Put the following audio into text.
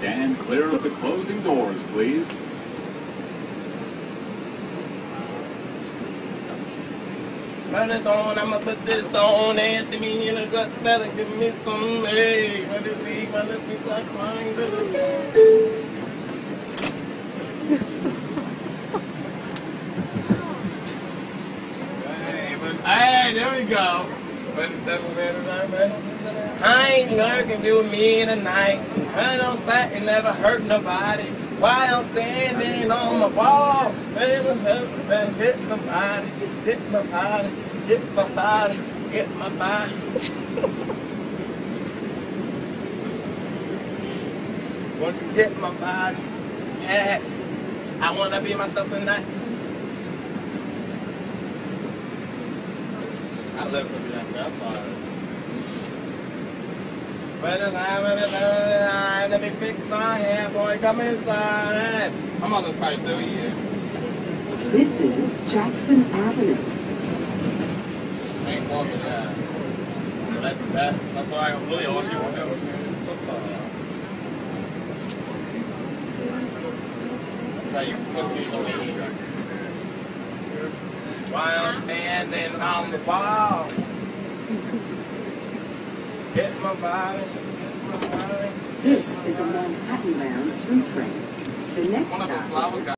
Stand clear of the closing doors, please. Turn this on, I'ma put this on, and see me in the truck, better give me some, hey, what is me, what is me, like mine, hey, there we go. I ain't lurking with me tonight. I don't slack and never hurt nobody. Why I'm standing on the wall, baby, hit my body, hit my body, hit my body, hit my body. Once you hit my body, yeah, I wanna be myself tonight. I live for that. I'm sorry. Let me fix my hair, boy. Come inside. I'm on the price though, yeah. This is Jackson Avenue. Ain't calling me that. So that's why I really all she wants to do. How you put me on the while I'm standing on the wall, hit my body, hit my body. This is a Manhattan Lounge through train. The next stop